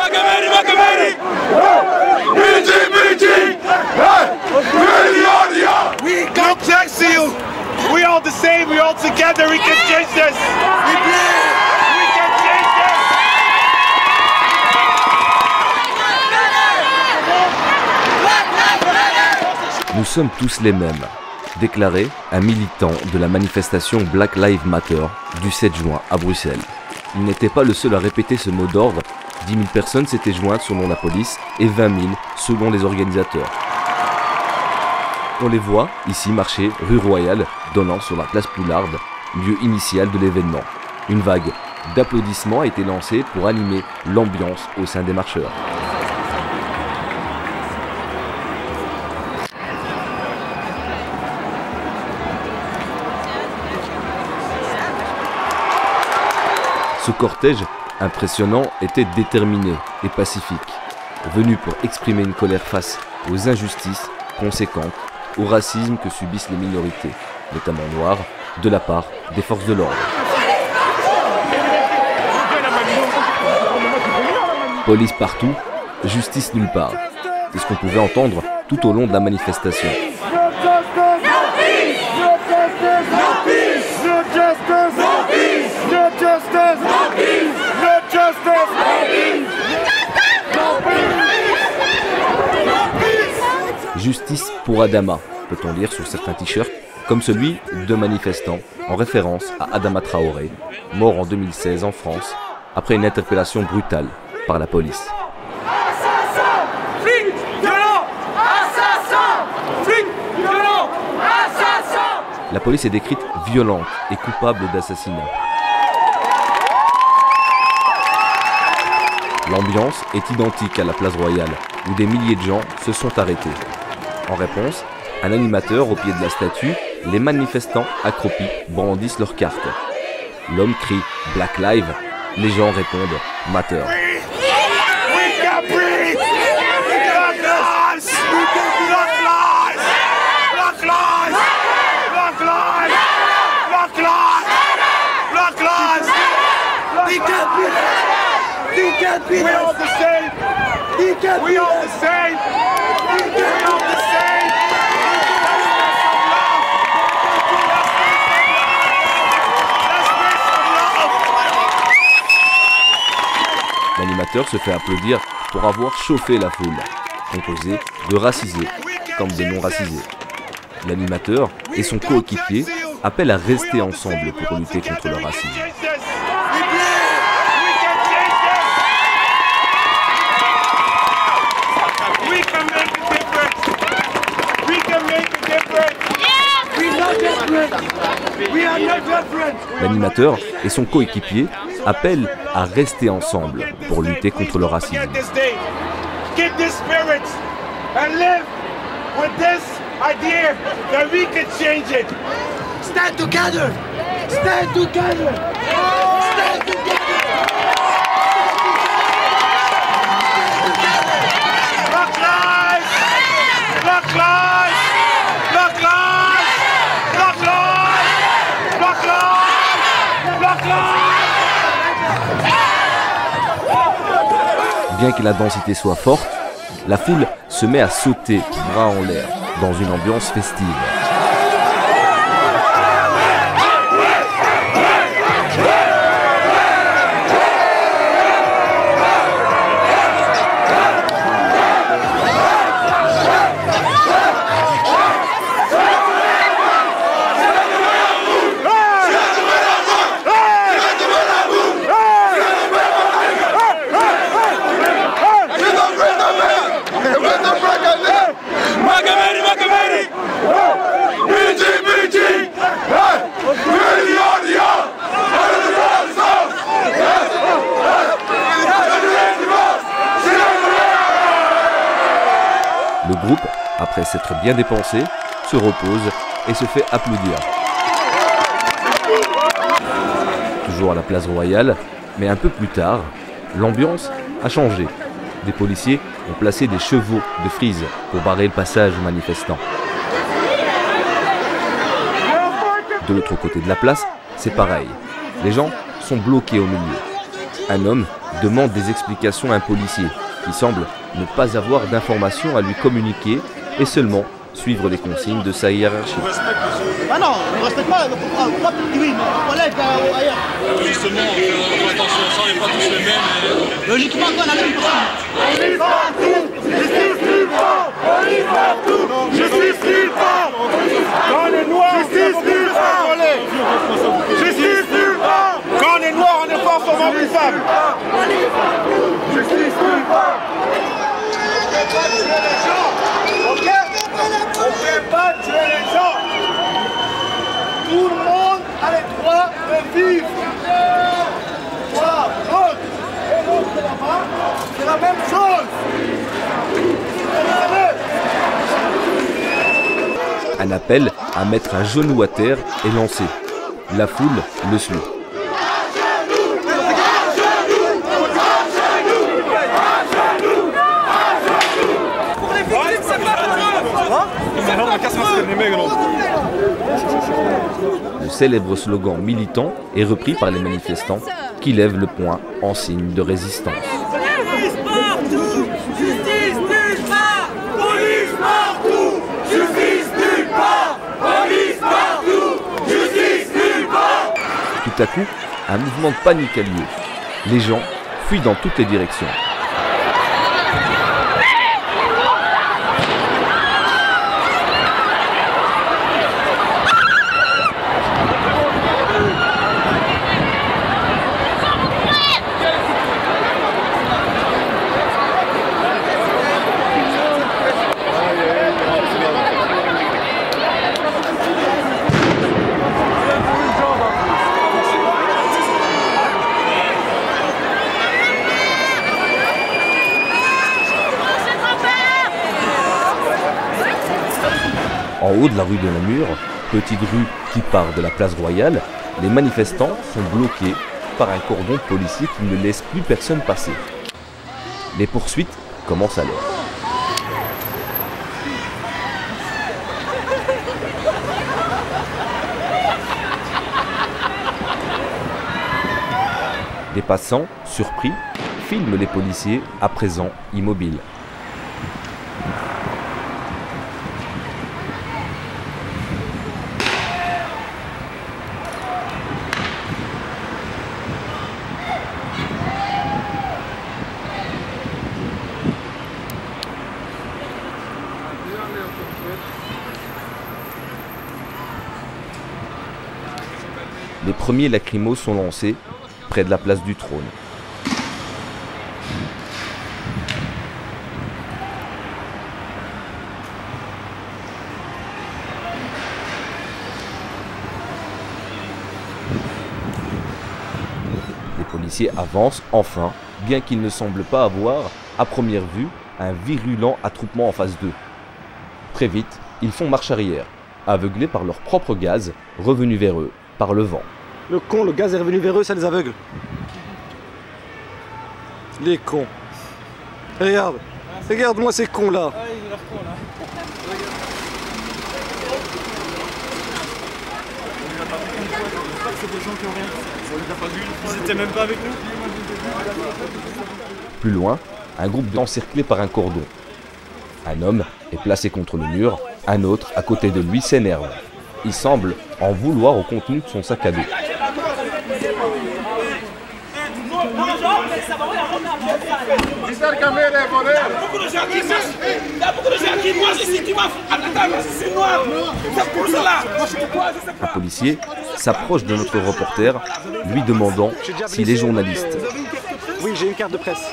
We come back to you. We all the same. We all together. We can change this. We can change this. Nous sommes tous les mêmes, déclarait un militant de la manifestation Black Lives Matter du 7 juin à Bruxelles. Il n'était pas le seul à répéter ce mot d'ordre. 10 000 personnes s'étaient jointes selon la police et 20 000 selon les organisateurs. On les voit ici marcher rue Royale, donnant sur la place Poularde, lieu initial de l'événement. Une vague d'applaudissements a été lancée pour animer l'ambiance au sein des marcheurs. Ce cortège impressionnant était déterminé et pacifique, venu pour exprimer une colère face aux injustices conséquentes, au racisme que subissent les minorités, notamment noires, de la part des forces de l'ordre. Police partout, justice nulle part. C'est ce qu'on pouvait entendre tout au long de la manifestation. Justice pour Adama, peut-on lire sur certains t-shirts, comme celui de manifestants, en référence à Adama Traoré, mort en 2016 en France, après une interpellation brutale par la police. Assassin, flic, violent, assassin, flic, violent, assassin. La police est décrite violente et coupable d'assassinat. L'ambiance est identique à la place Royale, où des milliers de gens se sont arrêtés. En réponse, un animateur au pied de la statue, les manifestants accroupis brandissent leurs cartes. L'homme crie « Black Lives », les gens répondent « Matter ». We all the same. We all the same. We all the same. L'animateur se fait applaudir pour avoir chauffé la foule, composée de racisés comme de non-racisés. L'animateur et son coéquipier appellent à rester ensemble pour lutter contre le racisme. L'animateur et son coéquipier appellent à rester ensemble pour lutter contre le racisme. Stand together! Stand together! Stand together! Black lives! Black lives! Black lives! Black lives! Black lives! Black lives! Bien que la densité soit forte, la foule se met à sauter bras en l'air dans une ambiance festive. Le groupe, après s'être bien dépensé, se repose et se fait applaudir. Toujours à la place Royale, mais un peu plus tard, l'ambiance a changé. Des policiers ont placé des chevaux de frise pour barrer le passage aux manifestants. De l'autre côté de la place, c'est pareil. Les gens sont bloqués au milieu. Un homme demande des explications à un policier qui semble ne pas avoir d'informations à lui communiquer et seulement suivre les consignes de sa hiérarchie. Ah non, on ne respecte pas. Pourquoi tu dis oui, mes collègues ailleurs? Justement, on fait attention à ça, on n'est pas tous les mêmes. Logiquement, on a la même Police partout, justice nulle part. Police partout, justice nulle part. Quand on est noir, justice nulle part. Justice nulle part. Quand on est noir, on est forcément coupable. Justice nulle part. On ne fait pas tuer les gens, ok? On ne fait pas tuer les gens. Tout le monde a le droit de vivre. Voilà, l'autre et l'autre là-bas, c'est la même chose. Un appel à mettre un genou à terre est lancé. La foule le suit. Le célèbre slogan militant est repris par les manifestants qui lèvent le poing en signe de résistance. Police partout, justice nulle part. Police partout, justice nulle part. Police partout, justice nulle part. Tout à coup, un mouvement de panique a lieu. Les gens fuient dans toutes les directions. En haut de la rue de Namur, petite rue qui part de la place Royale, les manifestants sont bloqués par un cordon policier qui ne laisse plus personne passer. Les poursuites commencent alors. Les passants, surpris, filment les policiers à présent immobiles. Les premiers lacrymos sont lancés près de la place du Trône. Les policiers avancent enfin, bien qu'ils ne semblent pas avoir, à première vue, un virulent attroupement en face d'eux. Très vite, ils font marche arrière, aveuglés par leur propre gaz, revenu vers eux par le vent. Le con, le gaz est revenu vers eux, ça les aveugle. Les cons. Regarde, regarde-moi ces cons là. Ils étaient même pas avec nous. Plus loin, un groupe encerclé par un cordon. Un homme est placé contre le mur, un autre à côté de lui s'énerve. Il semble en vouloir au contenu de son sac à dos. Un policier s'approche de notre reporter, lui demandant s'il est journaliste. Oui, j'ai une carte de presse.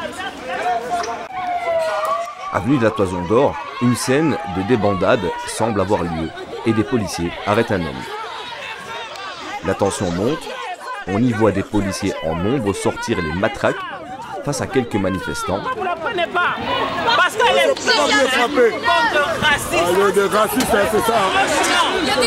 Avenue de la Toison d'Or, une scène de débandade semble avoir lieu et des policiers arrêtent un homme. La tension monte, on y voit des policiers en nombre sortir les matraques face à quelques manifestants. Vous la prenez pas parce qu'elle est contre raciste. Il y a des racistes, c'est ça. Il y a des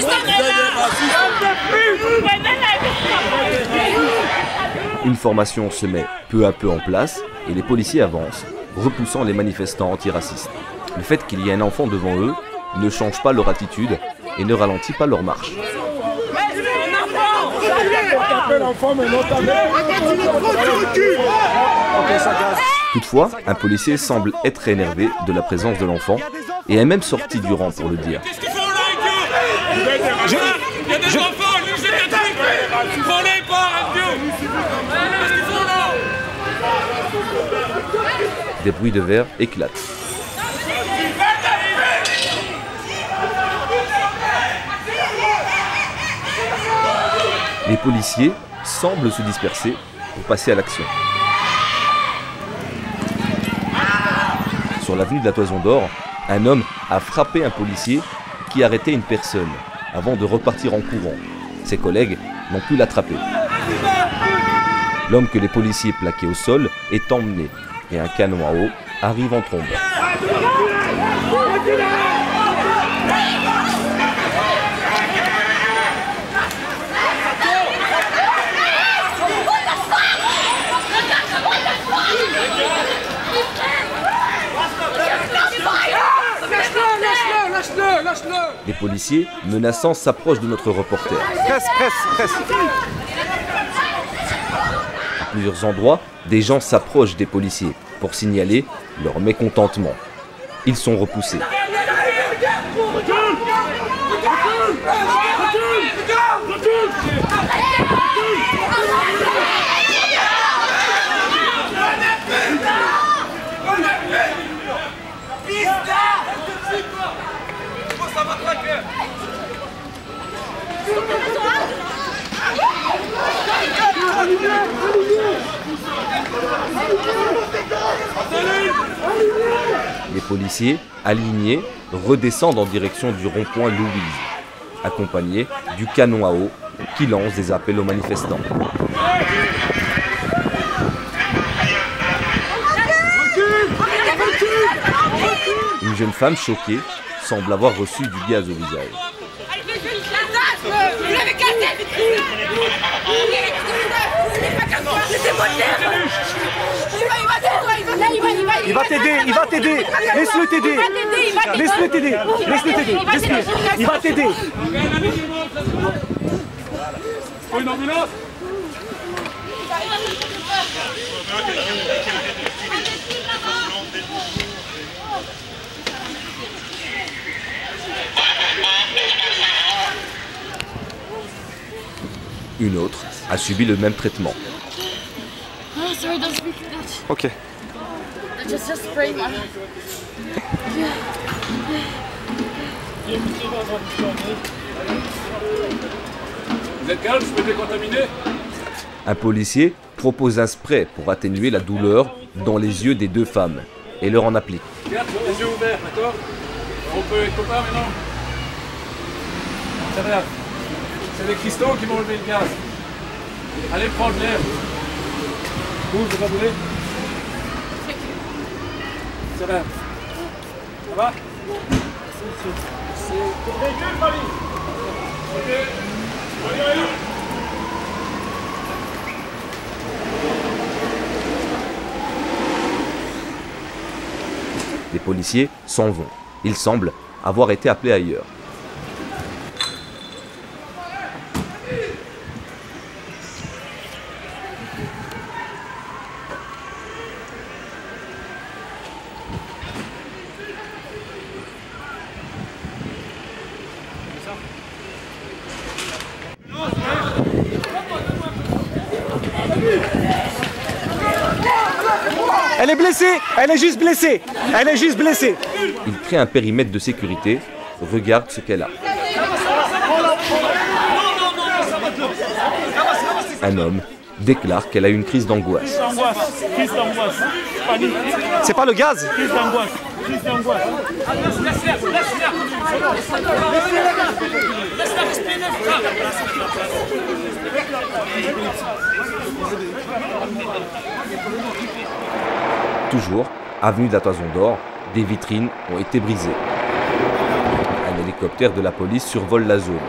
Une formation se met peu à peu en place et les policiers avancent, repoussant les manifestants antiracistes. Le fait qu'il y ait un enfant devant eux ne change pas leur attitude et ne ralentit pas leur marche. un enfant. Toutefois, un policier semble être énervé de la présence de l'enfant et est même sorti du rang pour le dire. Qu'est-ce qu'ils font là, idiot? Il y a des enfants, lui c'est Patrick. Prenez pas, idiot. Qu'est-ce qu'ils font là? Des bruits de verre éclatent. Les policiers semblent se disperser pour passer à l'action. Sur l'avenue de la Toison d'Or, un homme a frappé un policier qui arrêtait une personne avant de repartir en courant. Ses collègues n'ont pu l'attraper. L'homme que les policiers plaquaient au sol est emmené et un canon à eau arrive en trombe. Les policiers menaçants s'approchent de notre reporter. Presse. À plusieurs endroits, des gens s'approchent des policiers pour signaler leur mécontentement. Ils sont repoussés. Les policiers, alignés, redescendent en direction du rond-point Louise, accompagnés du canon à eau qui lance des appels aux manifestants. Une jeune femme choquée semble avoir reçu du gaz au visage. Il va t'aider. Laisse-le t'aider. Respire. Il va t'aider. Faut une ambulance? Une autre a subi le même traitement. Oh, sorry, don't speak Dutch. Ok. Just spray man. Vous êtes calme, je peux décontaminer? Un policier propose un spray pour atténuer la douleur dans les yeux des deux femmes et leur en applique. Regarde, les yeux ouverts, d'accord? On peut être copains maintenant? C'est rien. C'est les cristaux qui vont enlever le gaz. Allez prendre l'air. Vous pas brûler? C'est rien. Ça va? Véhicule, Mali. Ok. Allez. Les policiers s'en vont. Ils semblent avoir été appelés ailleurs. Elle est blessée. Elle est juste blessée. Il crée un périmètre de sécurité, regarde ce qu'elle a. Un homme déclare qu'elle a une crise d'angoisse. Crise d'angoisse. Panique. C'est pas le gaz. Crise d'angoisse. Toujours, avenue de la Toison d'Or, des vitrines ont été brisées. Un hélicoptère de la police survole la zone.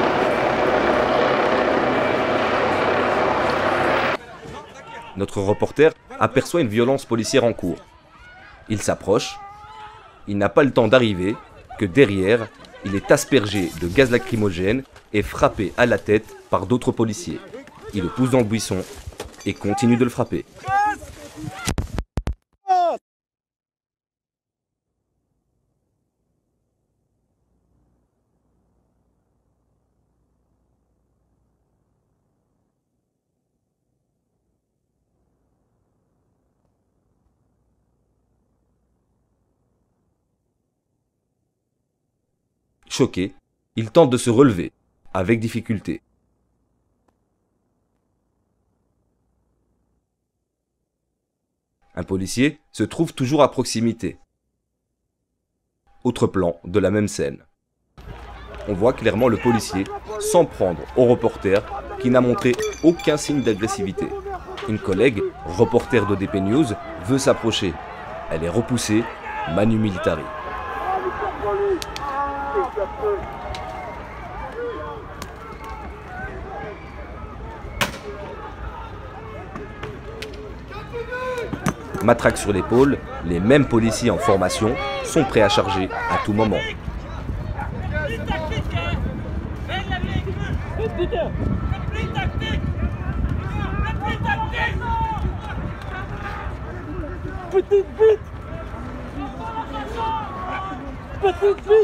Notre reporter aperçoit une violence policière en cours. Il s'approche. Il n'a pas le temps d'arriver que derrière, il est aspergé de gaz lacrymogène et frappé à la tête par d'autres policiers. il le pousse dans le buisson et continue de le frapper. Choqué, il tente de se relever, avec difficulté. Un policier se trouve toujours à proximité. Autre plan de la même scène. On voit clairement le policier s'en prendre au reporter qui n'a montré aucun signe d'agressivité. Une collègue, reporter d'ODP News, veut s'approcher. Elle est repoussée, manu militari. Matraque sur l'épaule, les mêmes policiers en formation sont prêts à charger à tout moment. Petite bite! Petite bite!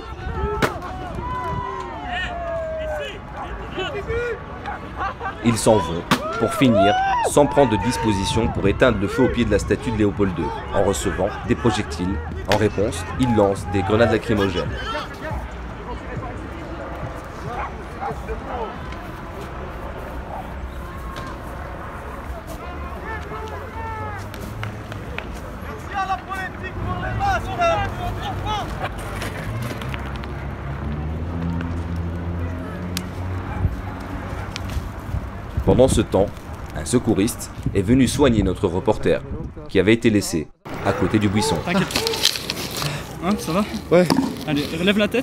Ils s'en vont, pour finir, sans prendre de disposition pour éteindre le feu au pied de la statue de Léopold II. En recevant des projectiles, en réponse, ils lancent des grenades lacrymogènes. Pendant ce temps, un secouriste est venu soigner notre reporter, qui avait été laissé à côté du buisson. T'inquiète pas. Hein, ça va? Ouais. Allez, relève la tête.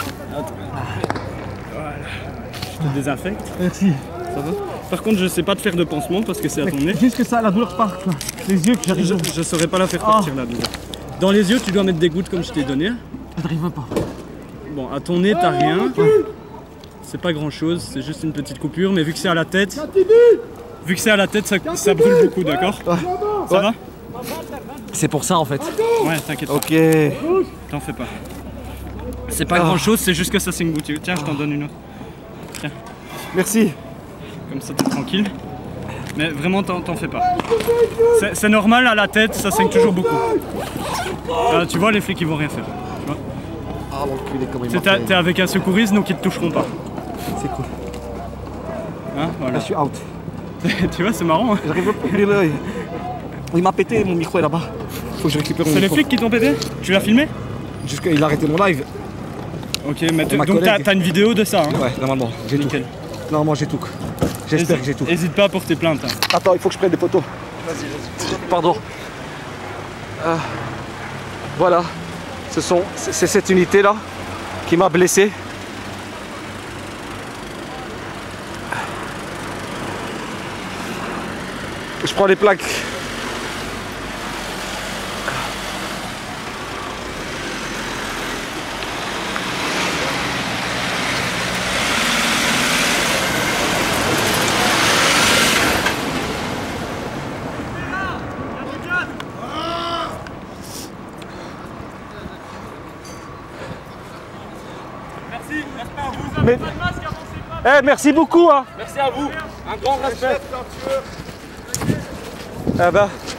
Voilà. Je te désinfecte. Merci. Ça va? Par contre, je sais pas te faire de pansement parce que c'est à ton nez. Juste que ça, la douleur part. Quoi. Les yeux que j'arrive. Je saurais pas la faire partir la douleur. Dans les yeux, tu dois mettre des gouttes comme je t'ai donné. J'arrive pas. Bon, à ton nez, t'as rien. C'est pas grand chose, c'est juste une petite coupure, mais vu que c'est à la tête, ça brûle beaucoup, d'accord? Ça va? C'est pour ça en fait. Ouais, t'inquiète pas. Ok. T'en fais pas. C'est pas grand chose, c'est juste que ça saigne beaucoup. Tiens, je t'en donne une autre. Tiens. Merci. Comme ça, t'es tranquille. Mais vraiment, t'en fais pas. C'est normal, à la tête, ça saigne toujours beaucoup. Tu vois, les flics, ils vont rien faire. Tu vois? Ah mon cul, comment il m'a T'es avec un secouriste, donc ils te toucheront pas. C'est cool. Hein, voilà. Là, je suis out. Tu vois, c'est marrant. Hein. J'arrive pas à ouvrir l'œil. Il m'a pété, mon micro est là-bas. Faut que je récupère mon micro. C'est les flics qui t'ont pété? Tu l'as filmé? Il a arrêté mon live. Ok, mais donc t'as une vidéo de ça, hein? Ouais, normalement, j'ai tout. Normalement, j'ai tout. J'espère que j'ai tout. Hésite pas à porter plainte. Hein. Attends, il faut que je prenne des photos. Vas-y. Pardon. Voilà. C'est cette unité-là qui m'a blessé. Je prends les plaques. Merci beaucoup. Hein. Merci à vous. Un grand respect. Ah bah.